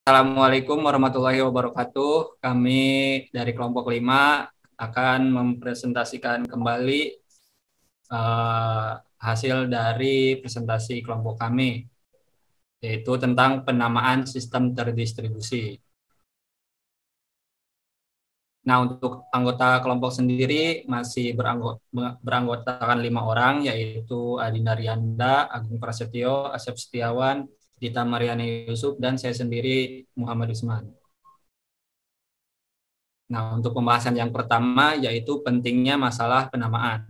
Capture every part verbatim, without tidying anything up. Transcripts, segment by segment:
Assalamualaikum warahmatullahi wabarakatuh. Kami dari kelompok lima akan mempresentasikan kembali uh, hasil dari presentasi kelompok kami, yaitu tentang penamaan sistem terdistribusi. Nah, untuk anggota kelompok sendiri masih beranggota, beranggotakan lima orang, yaitu Adinda Rianda, Agung Prasetyo, Asep Setiawan, Dita Mariani Yusuf, dan saya sendiri Muhammad Usman. Nah, untuk pembahasan yang pertama yaitu pentingnya masalah penamaan.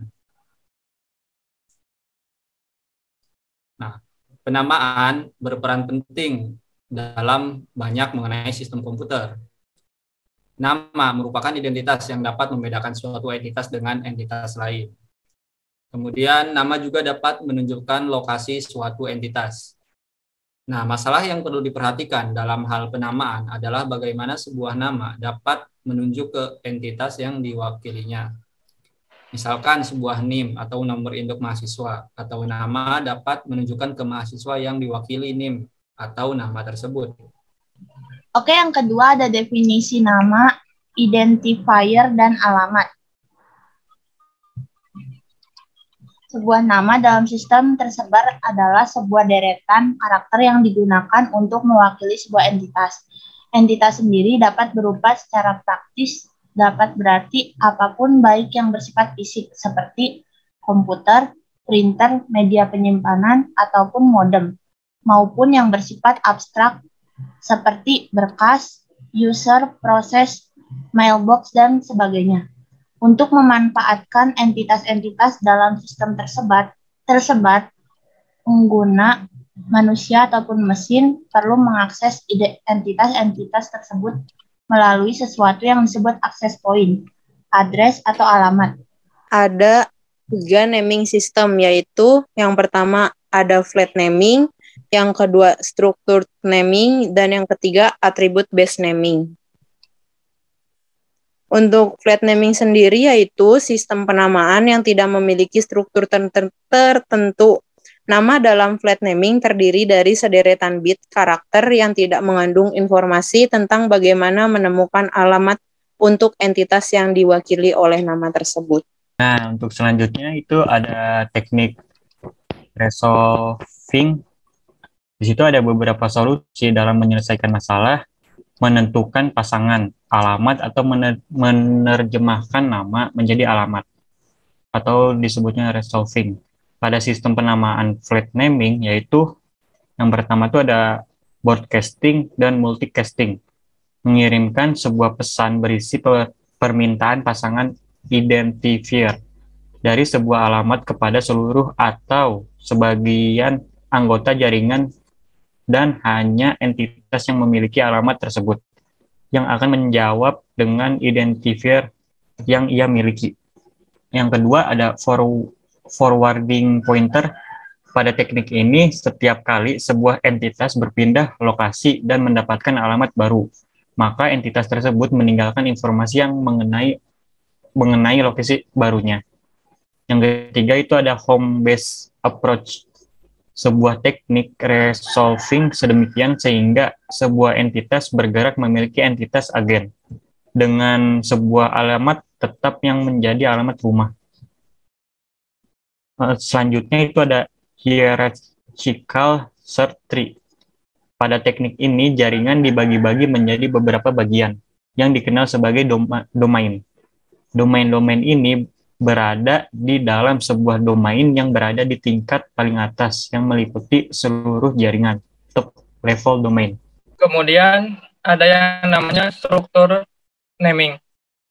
Nah, penamaan berperan penting dalam banyak mengenai sistem komputer. Nama merupakan identitas yang dapat membedakan suatu entitas dengan entitas lain. Kemudian, nama juga dapat menunjukkan lokasi suatu entitas. Nah, masalah yang perlu diperhatikan dalam hal penamaan adalah bagaimana sebuah nama dapat menunjuk ke entitas yang diwakilinya. Misalkan sebuah N I M atau nomor induk mahasiswa atau nama dapat menunjukkan ke mahasiswa yang diwakili N I M atau nama tersebut. Oke, yang kedua ada definisi nama, identifier, dan alamat. Sebuah nama dalam sistem tersebar adalah sebuah deretan karakter yang digunakan untuk mewakili sebuah entitas. Entitas sendiri dapat berupa secara praktis, dapat berarti apapun baik yang bersifat fisik seperti komputer, printer, media penyimpanan, ataupun modem, maupun yang bersifat abstrak seperti berkas, user, proses, mailbox, dan sebagainya. Untuk memanfaatkan entitas-entitas dalam sistem tersebar, tersebar, pengguna, manusia ataupun mesin perlu mengakses entitas-entitas tersebut melalui sesuatu yang disebut access point, address atau alamat. Ada tiga naming system, yaitu yang pertama ada flat naming, yang kedua structured naming, dan yang ketiga attribute based naming. Untuk flat naming sendiri yaitu sistem penamaan yang tidak memiliki struktur tertentu. Nama dalam flat naming terdiri dari sederetan bit karakter yang tidak mengandung informasi tentang bagaimana menemukan alamat untuk entitas yang diwakili oleh nama tersebut. Nah, untuk selanjutnya itu ada teknik resolving. Di situ ada beberapa solusi dalam menyelesaikan masalah, menentukan pasangan, alamat, atau menerjemahkan nama menjadi alamat, atau disebutnya resolving. Pada sistem penamaan flat naming, yaitu yang pertama itu ada broadcasting dan multicasting, mengirimkan sebuah pesan berisi permintaan pasangan identifier dari sebuah alamat kepada seluruh atau sebagian anggota jaringan dan hanya entitas yang memiliki alamat tersebut yang akan menjawab dengan identifier yang ia miliki. Yang kedua ada for forwarding pointer. Pada teknik ini, setiap kali sebuah entitas berpindah lokasi dan mendapatkan alamat baru, maka entitas tersebut meninggalkan informasi yang mengenai mengenai lokasi barunya. Yang ketiga itu ada home based approach. Sebuah teknik resolving sedemikian sehingga sebuah entitas bergerak memiliki entitas agen dengan sebuah alamat tetap yang menjadi alamat rumah. Selanjutnya itu ada hierarchical search tree. Pada teknik ini, jaringan dibagi-bagi menjadi beberapa bagian yang dikenal sebagai doma domain. Domain-domain ini berada di dalam sebuah domain yang berada di tingkat paling atas yang meliputi seluruh jaringan, top level domain. Kemudian ada yang namanya struktur naming.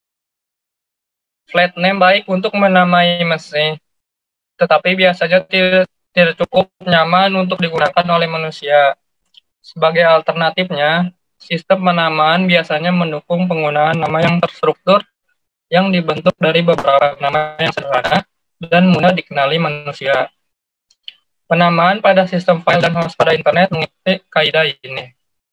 Flat name baik untuk menamai mesin, tetapi biasanya tidak, tidak cukup nyaman untuk digunakan oleh manusia. Sebagai alternatifnya, sistem penamaan biasanya mendukung penggunaan nama yang terstruktur yang dibentuk dari beberapa nama yang sederhana dan mudah dikenali manusia. Penamaan pada sistem file dan host pada internet mengikuti kaidah ini.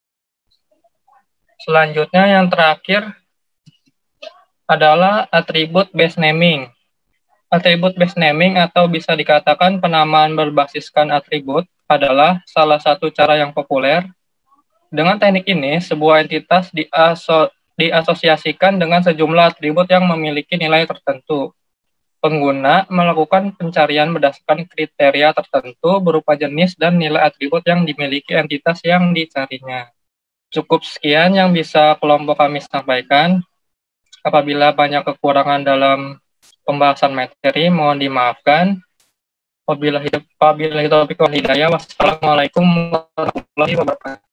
Selanjutnya yang terakhir adalah attribute based naming. Attribute based naming atau bisa dikatakan penamaan berbasiskan atribut adalah salah satu cara yang populer Dengan teknik ini, sebuah entitas diaso diasosiasikan dengan sejumlah atribut yang memiliki nilai tertentu. Pengguna melakukan pencarian berdasarkan kriteria tertentu berupa jenis dan nilai atribut yang dimiliki entitas yang dicarinya. Cukup sekian yang bisa kelompok kami sampaikan. Apabila banyak kekurangan dalam pembahasan materi, mohon dimaafkan. Wabillahi taufiq wal hidayah. Wassalamualaikum warahmatullahi wabarakatuh.